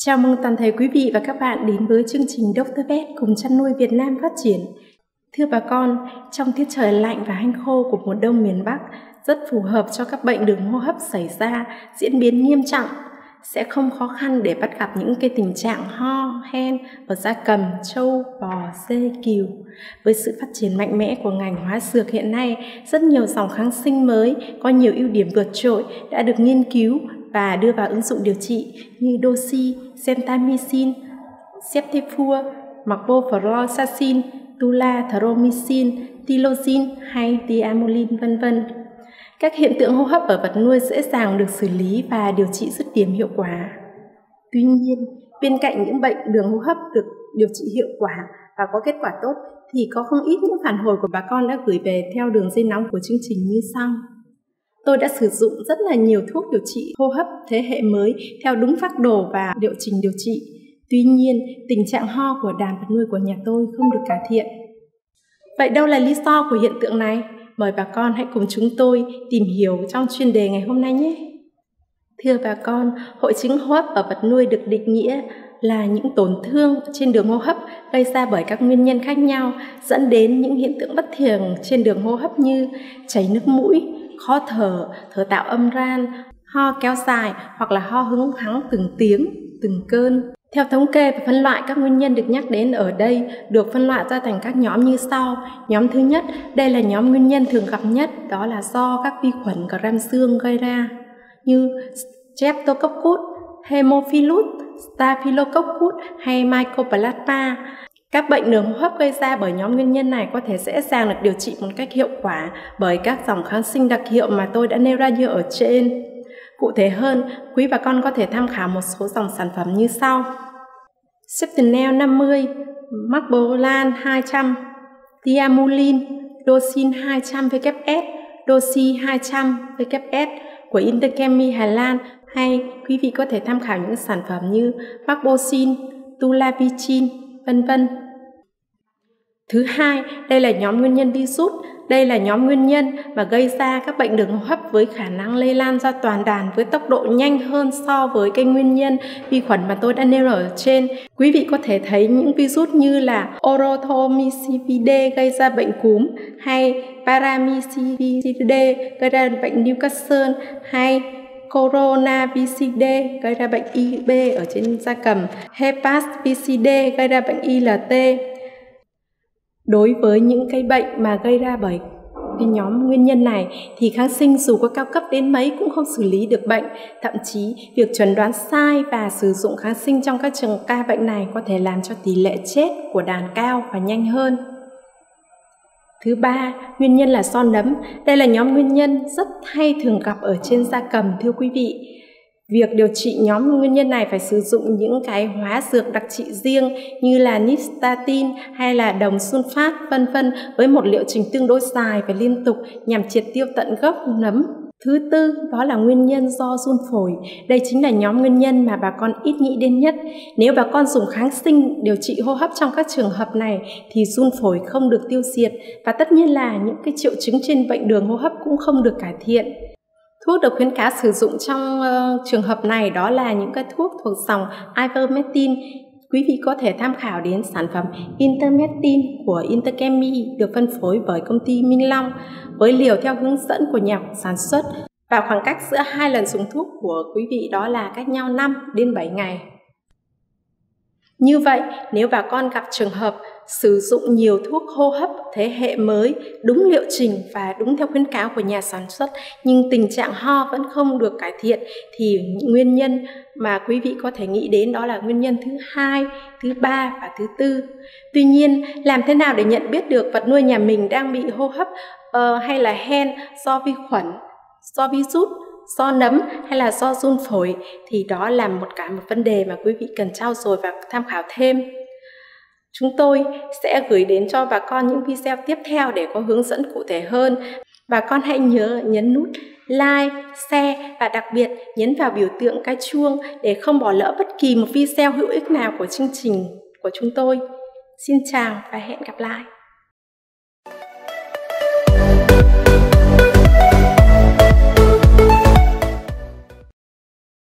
Chào mừng toàn thể quý vị và các bạn đến với chương trình Dr. Pet cùng chăn nuôi Việt Nam phát triển. Thưa bà con, trong tiết trời lạnh và hanh khô của mùa đông miền Bắc rất phù hợp cho các bệnh đường hô hấp xảy ra, diễn biến nghiêm trọng. Sẽ không khó khăn để bắt gặp những cái tình trạng ho, hen ở gia cầm, trâu, bò, dê, cừu. Với sự phát triển mạnh mẽ của ngành hóa dược hiện nay, rất nhiều dòng kháng sinh mới có nhiều ưu điểm vượt trội đã được nghiên cứu và đưa vào ứng dụng điều trị như Doxy, Gentamicin, Ceftiofur, Marbophloracin, Tulathromycin, Tilozin hay Tiamulin v.v. Các hiện tượng hô hấp ở vật nuôi dễ dàng được xử lý và điều trị dứt điểm hiệu quả. Tuy nhiên, bên cạnh những bệnh đường hô hấp được điều trị hiệu quả và có kết quả tốt, thì có không ít những phản hồi của bà con đã gửi về theo đường dây nóng của chương trình như sau. Tôi đã sử dụng rất là nhiều thuốc điều trị hô hấp thế hệ mới theo đúng phác đồ và liệu trình điều trị. Tuy nhiên, tình trạng ho của đàn vật nuôi của nhà tôi không được cải thiện. Vậy đâu là lý do của hiện tượng này? Mời bà con hãy cùng chúng tôi tìm hiểu trong chuyên đề ngày hôm nay nhé. Thưa bà con, hội chứng hô hấp ở vật nuôi được định nghĩa là những tổn thương trên đường hô hấp gây ra bởi các nguyên nhân khác nhau, dẫn đến những hiện tượng bất thường trên đường hô hấp như chảy nước mũi, khó thở, thở tạo âm ran, ho kéo dài hoặc là ho hững hắng từng tiếng, từng cơn. Theo thống kê và phân loại, các nguyên nhân được nhắc đến ở đây được phân loại ra thành các nhóm như sau. Nhóm thứ nhất, đây là nhóm nguyên nhân thường gặp nhất, đó là do các vi khuẩn Gram xương gây ra như Streptococcus, Haemophilus, Staphylococcus hay Mycoplasma. Các bệnh đường hô hấp gây ra bởi nhóm nguyên nhân này có thể dễ dàng được điều trị một cách hiệu quả bởi các dòng kháng sinh đặc hiệu mà tôi đã nêu ra như ở trên. Cụ thể hơn, quý bà con có thể tham khảo một số dòng sản phẩm như sau. Ceftinel 50, Marbolan 200, Tiamulin, Doxin 200 WS, Doxy 200 WS của Interchemi Hà Lan, hay quý vị có thể tham khảo những sản phẩm như Marbosin, Tulavicin, v.v. Thứ hai, đây là nhóm nguyên nhân virus. Đây là nhóm nguyên nhân mà gây ra các bệnh đường hô hấp với khả năng lây lan ra toàn đàn với tốc độ nhanh hơn so với cái nguyên nhân vi khuẩn mà tôi đã nêu ở trên. Quý vị có thể thấy những virus như là Orthomycetidae gây ra bệnh cúm, hay Paramycetidae gây ra bệnh Newcastle, hay Coronaviridae gây ra bệnh IB ở trên gia cầm, Hepaticidae gây ra bệnh ILT. Đối với những cái bệnh mà gây ra bởi cái nhóm nguyên nhân này thì kháng sinh dù có cao cấp đến mấy cũng không xử lý được bệnh. Thậm chí việc chẩn đoán sai và sử dụng kháng sinh trong các trường ca bệnh này có thể làm cho tỷ lệ chết của đàn cao và nhanh hơn. Thứ ba, nguyên nhân là do nấm. Đây là nhóm nguyên nhân rất hay thường gặp ở trên gia cầm, thưa quý vị. Việc điều trị nhóm nguyên nhân này phải sử dụng những cái hóa dược đặc trị riêng như là nystatin hay là đồng sulfat v.v. với một liệu trình tương đối dài và liên tục nhằm triệt tiêu tận gốc nấm. Thứ tư, đó là nguyên nhân do giun phổi. Đây chính là nhóm nguyên nhân mà bà con ít nghĩ đến nhất. Nếu bà con dùng kháng sinh điều trị hô hấp trong các trường hợp này thì giun phổi không được tiêu diệt, và tất nhiên là những cái triệu chứng trên bệnh đường hô hấp cũng không được cải thiện. Thuốc được khuyến cáo sử dụng trong trường hợp này đó là những cái thuốc thuộc dòng Ivermectin. Quý vị có thể tham khảo đến sản phẩm Intermectin của Interchemi được phân phối bởi công ty Minh Long với liều theo hướng dẫn của nhà sản xuất, và khoảng cách giữa 2 lần dùng thuốc của quý vị đó là cách nhau 5 đến 7 ngày. Như vậy, nếu bà con gặp trường hợp sử dụng nhiều thuốc hô hấp thế hệ mới đúng liệu trình và đúng theo khuyến cáo của nhà sản xuất nhưng tình trạng ho vẫn không được cải thiện thì nguyên nhân mà quý vị có thể nghĩ đến đó là nguyên nhân thứ hai, thứ ba và thứ tư. Tuy nhiên, làm thế nào để nhận biết được vật nuôi nhà mình đang bị hô hấp hay là hen do vi khuẩn, do virus, do nấm hay là do giun phổi thì đó là một vấn đề mà quý vị cần trau dồi và tham khảo thêm. Chúng tôi sẽ gửi đến cho bà con những video tiếp theo để có hướng dẫn cụ thể hơn. Bà con hãy nhớ nhấn nút like, share và đặc biệt nhấn vào biểu tượng cái chuông để không bỏ lỡ bất kỳ một video hữu ích nào của chương trình của chúng tôi. Xin chào và hẹn gặp lại.